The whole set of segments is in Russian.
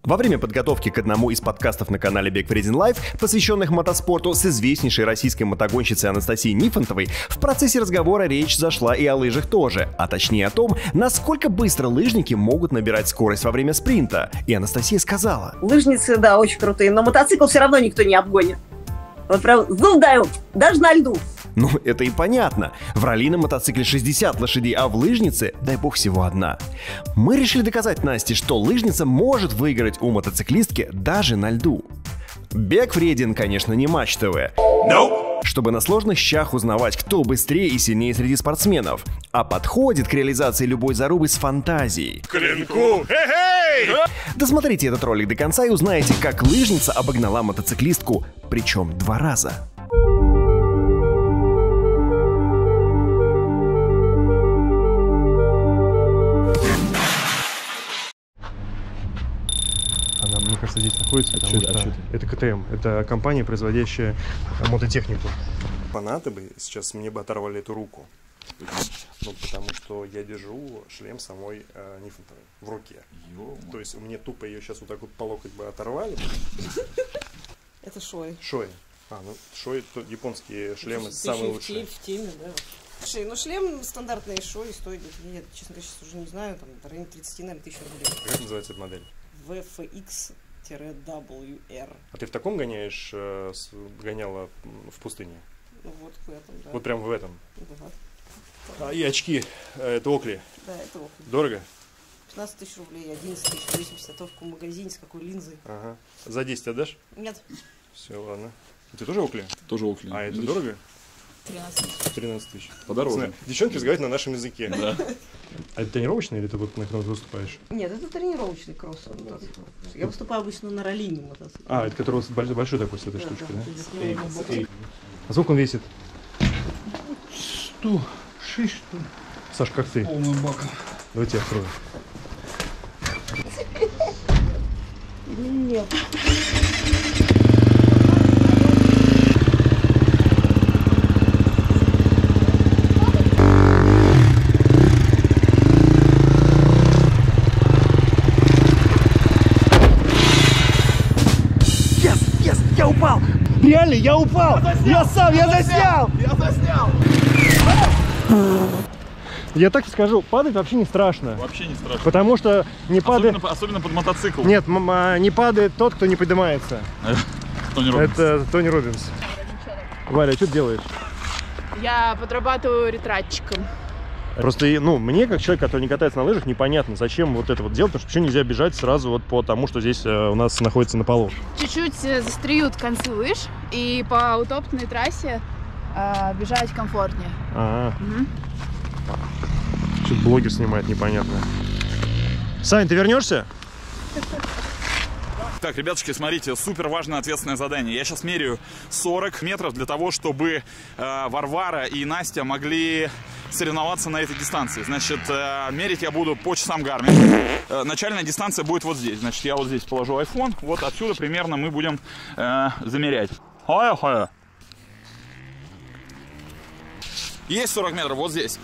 Во время подготовки к одному из подкастов на канале Бег Вреден Лайф, посвященных мотоспорту, с известнейшей российской мотогонщицей Анастасией Нифонтовой, в процессе разговора речь зашла и о лыжах тоже, а точнее о том, насколько быстро лыжники могут набирать скорость во время спринта. И Анастасия сказала: лыжницы, да, очень крутые, но мотоцикл все равно никто не обгонит. Вот прям зуб дают, даже на льду. Ну, это и понятно. В ралли на мотоцикле 60 лошадей, а в лыжнице, дай бог, всего одна. Мы решили доказать Насте, что лыжница может выиграть у мотоциклистки даже на льду. Бег вреден, конечно, не Матч ТВ. Чтобы на сложных щах узнавать, кто быстрее и сильнее среди спортсменов, а подходит к реализации любой зарубы с фантазией. Клинку! Досмотрите этот ролик до конца и узнаете, как лыжница обогнала мотоциклистку, причем 2 раза. Мне кажется, здесь находится, потому что это КТМ. Это компания, производящая мототехнику. Фанаты бы сейчас мне бы оторвали эту руку. Ну, потому что я держу шлем самой Нифонтовой в руке. То есть мне тупо ее сейчас вот так вот по локоть бы оторвали. Это шой. Шой. Шой — это японские шлемы самые лучшие. В теме, да. Слушай, ну шлем стандартный шой стоит, я, честно говоря, сейчас уже не знаю, там в районе 30, наверное, тысяч рублей. Как называется эта модель? VFX-WR. А ты в таком гоняешь, гоняла в пустыне? Ну вот в этом, да. Вот прям в этом? Да. И очки, это Окли? Да, это Окли. Дорого? 15 тысяч рублей, 11 тысяч, 80, а в каком магазине, с какой линзой. Ага. За 10 отдашь? Нет. Все, ладно. Ты тоже Окли? Тоже Окли. А это дорого? 13 тысяч. 13 тысяч. Подороже. Девчонки разговаривают на нашем языке. Да. А это тренировочный или ты вот на кросс выступаешь? Нет, это тренировочный кросс мотоцикл. Я выступаю обычно на раллийном мотоцикле. А, это который большой такой с этой Да, штучкой, да? да? А сколько он весит? 106, что ли? Саш, как ты? Полным баком. Давайте я открою. Нет. Я упал! Реально, я упал! Я заснял! Я так скажу, падать вообще не страшно. Вообще не страшно. Потому что не падает... Особенно под мотоцикл. Нет, не падает тот, кто не поднимается. Тони Роббинс. Это Тони Роббинс. Валя, что ты делаешь? Я подрабатываю ретратчиком. Просто, ну, мне, как человек, который не катается на лыжах, непонятно, зачем вот это вот делать, потому что почему нельзя бежать сразу вот по тому, что здесь у нас находится на полу. Чуть-чуть застреют концы лыж, и по утоптанной трассе бежать комфортнее. Что-то блогер снимает, непонятно. Сань, ты вернешься? Так, ребятушки, смотрите, супер важное ответственное задание. Я сейчас меряю 40 метров для того, чтобы Варвара и Настя могли соревноваться на этой дистанции. Значит, мерить я буду по часам Garmin. Начальная дистанция будет вот здесь. Значит, я вот здесь положу iPhone. Вот отсюда примерно мы будем замерять. Есть 40 метров вот здесь.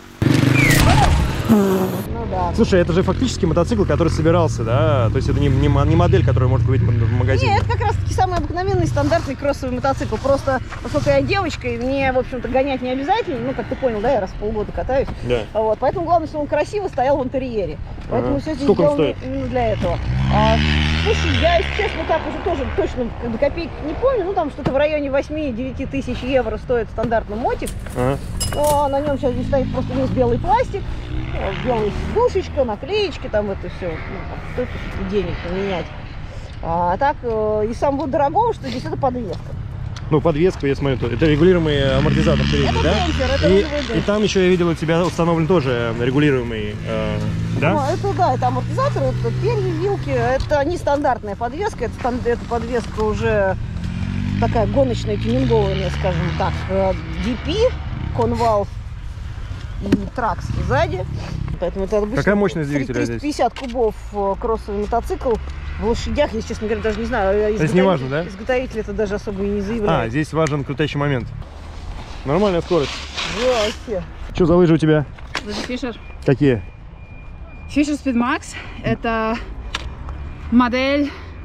Ну да. Слушай, это же фактически мотоцикл, который собирался, да? То есть это не модель, которую можно купить в магазине. Нет, это как раз таки самый обыкновенный стандартный кроссовый мотоцикл. Просто, поскольку я девочка, и мне, в общем-то, гонять не обязательно. Ну, как ты понял, да, я раз в полгода катаюсь. Да. Вот, поэтому главное, что он красиво стоял в интерьере. Поэтому все здесь сделано именно для этого. Слушай, я, если честно, так уже тоже точно до копейки не помню. Ну, там что-то в районе 8-9 тысяч евро стоит стандартный мотик. Но на нем сейчас здесь стоит просто весь белый пластик. Белая сидушечка, наклеечки, там это все. Ну, стоит денег поменять. А так, из самого дорогого, что здесь, это подвеска. Ну, подвеска, я смотрю, это регулируемый амортизатор передний, да? И там еще я видел, у тебя установлен тоже регулируемый, да? Ну, это да, это амортизатор, это перья, вилки, это нестандартная подвеска, это подвеска уже такая гоночная, тюнингованная, скажем так. DP, Convalve и Trax сзади. Поэтому это обычно какая мощность двигателя здесь? 350 кубов кроссовый мотоцикл. В лошадях, я, честно говоря, даже не знаю. Здесь не важно, да? Изготовитель это даже особо и не заявляет. А, здесь важен крутящий момент. Нормальная скорость. Вообще. Что за лыжи у тебя? Лыжи Fischer. Какие? Fischer Speed Max. Это модель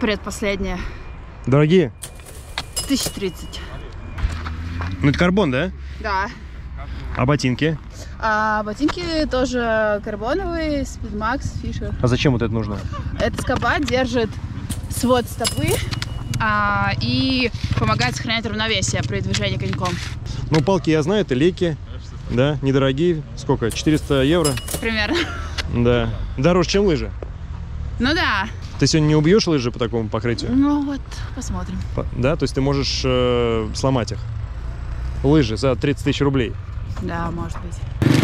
Предпоследняя. Дорогие? 1030. Ну это карбон, да? Да. А ботинки? А ботинки тоже карбоновые, Speedmax, Fisher. А зачем вот это нужно? Эта скоба держит свод стопы и помогает сохранять равновесие при движении коньком. Ну, палки я знаю, это леки, да, недорогие. Сколько? 400 евро? Примерно. Да. Дороже, чем лыжи. Ну да. Ты сегодня не убьешь лыжи по такому покрытию? Ну вот, посмотрим. Да, то есть ты можешь сломать их. Лыжи за 30 тысяч рублей. Да, может быть.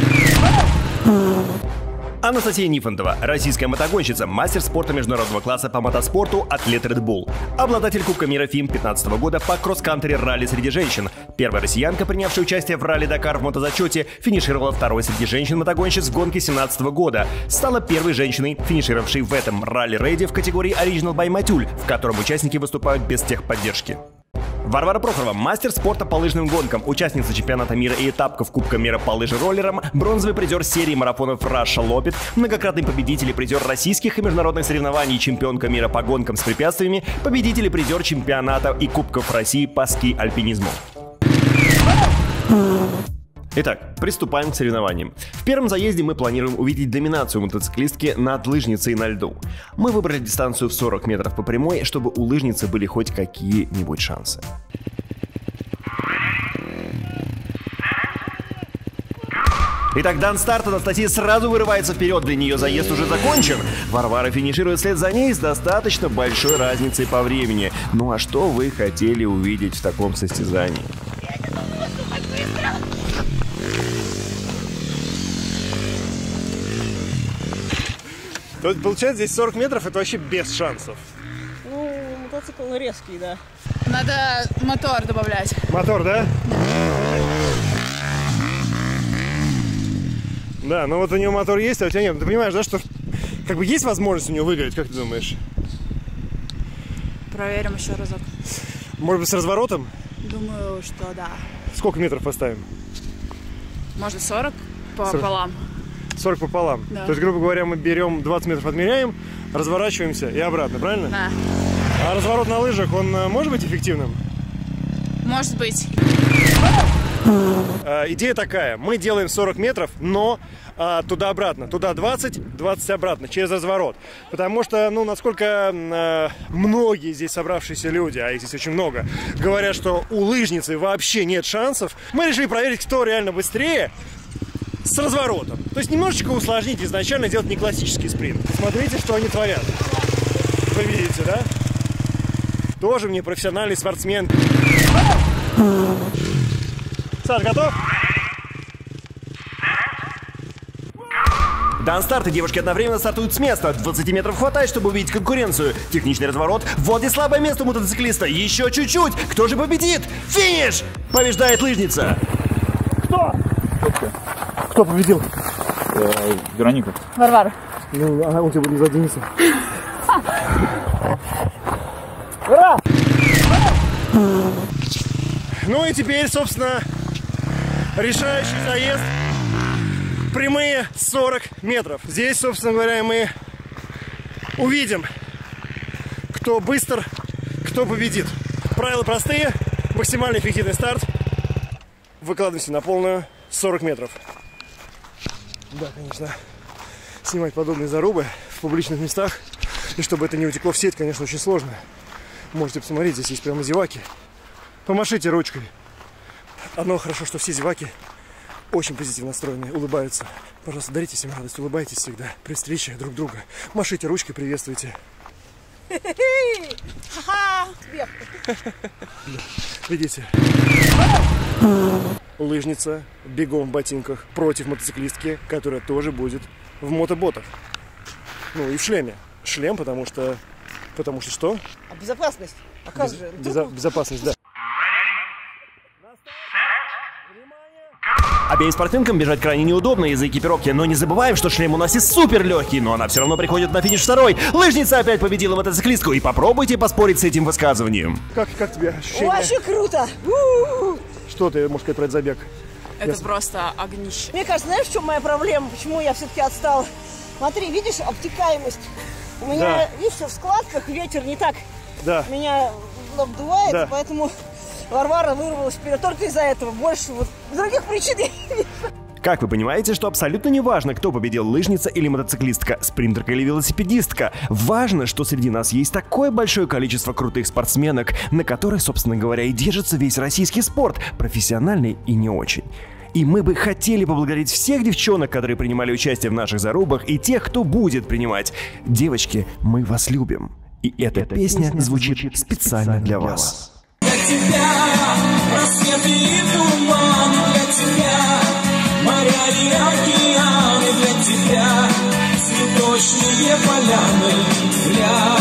Анастасия Нифонтова, российская мотогонщица, мастер спорта международного класса по мотоспорту, атлет Red Bull. Обладатель Кубка мира ФИМ 2015 года по кросс-кантри ралли среди женщин. Первая россиянка, принявшая участие в ралли Дакар в мотозачете, финишировала второй среди женщин-мотогонщиц в гонке 2017 года. Стала первой женщиной, финишировавшей в этом ралли-рейде в категории Original by Matule, в котором участники выступают без техподдержки. Варвара Прохорова, мастер спорта по лыжным гонкам, участница чемпионата мира и этапков Кубка мира по лыжероллерам, бронзовый призер серии марафонов Russia Lopet, многократный победитель и призер российских и международных соревнований, чемпионка мира по гонкам с препятствиями, победитель и призер чемпионата и Кубков России по ски-альпинизму. Итак, приступаем к соревнованиям. В первом заезде мы планируем увидеть доминацию мотоциклистки над лыжницей на льду. Мы выбрали дистанцию в 40 метров по прямой, чтобы у лыжницы были хоть какие-нибудь шансы. Итак, дан старт, Анастасия сразу вырывается вперед, для нее заезд уже закончен. Варвара финиширует вслед за ней с достаточно большой разницей по времени. Ну а что вы хотели увидеть в таком состязании? То есть, получается, здесь 40 метров, это вообще без шансов. Ну, мотоцикл резкий, да. Надо мотор добавлять. Мотор, да? Да, ну вот у него мотор есть, а у тебя нет. Ты понимаешь, да, что как бы есть возможность у него выиграть, как ты думаешь? Проверим еще разок. Может быть, с разворотом? Думаю, что да. Сколько метров поставим? Можно 40 пополам. 40 пополам. Да. То есть, грубо говоря, мы берем 20 метров, отмеряем, разворачиваемся и обратно, правильно? Да. А разворот на лыжах, он может быть эффективным? Может быть. Идея такая. Мы делаем 40 метров, но туда-обратно. Туда 20, 20 обратно, через разворот. Потому что, ну, насколько многие здесь собравшиеся люди, а их здесь очень много, говорят, что у лыжницы вообще нет шансов, мы решили проверить, кто реально быстрее с разворотом. То есть немножечко усложнить, изначально делать не классический спринт. Смотрите, что они творят. Вы видите, да? Тоже мне профессиональный спортсмен. Саш, готов? Дан старт, и девушки одновременно стартуют с места. 20 метров хватает, чтобы увидеть конкуренцию. Техничный разворот. Вот и слабое место у мотоциклиста. Еще чуть-чуть. Кто же победит? Финиш! Побеждает лыжница. Кто? Кто победил? Вероника. Варвара. Ну, он тебя будет за Дениса. Ура! Ну и теперь, собственно, решающий заезд. Прямые 40 метров. Здесь, собственно говоря, мы увидим, кто быстр, кто победит. Правила простые. Максимально эффективный старт. Выкладываемся на полную 40 метров. Да, конечно, снимать подобные зарубы в публичных местах, и чтобы это не утекло в сеть, конечно, очень сложно. Можете посмотреть, здесь есть прямо зеваки. Помашите ручкой. Одно хорошо, что все зеваки очень позитивно настроенные, улыбаются. Пожалуйста, дарите всем радость, улыбайтесь всегда при встрече друг друга. Машите ручкой, приветствуйте. Видите? Лыжница бегом в ботинках против мотоциклистки, которая тоже будет в мотоботах. Ну и в шлеме. Шлем, потому что что? А безопасность? А как же? Безопасность, да. Обеим спортсменкам бежать крайне неудобно из-за экипировки, но не забываем, что шлем у нас и супер легкий, но она все равно приходит на финиш второй. Лыжница опять победила мотоциклистку, и попробуйте поспорить с этим высказыванием. Как тебе ощущение? Вообще круто! Что ты можешь сказать про этот забег? Это просто огнище. Мне кажется, знаешь, в чем моя проблема? Почему я все-таки отстала? Смотри, видишь, обтекаемость У меня, видишь, в складках, ветер не так меня обдувает, поэтому Варвара вырвалась вперед только из-за этого. Больше вот других причин я не вижу. Как вы понимаете, что абсолютно не важно, кто победил, лыжница или мотоциклистка, спринтерка или велосипедистка. Важно, что среди нас есть такое большое количество крутых спортсменок, на которых, собственно говоря, и держится весь российский спорт, профессиональный и не очень. И мы бы хотели поблагодарить всех девчонок, которые принимали участие в наших зарубах, и тех, кто будет принимать. Девочки, мы вас любим. И эта песня звучит специально для вас. Для тебя рассвет и туман, для тебя моря и океаны, для тебя цветочные поляны, для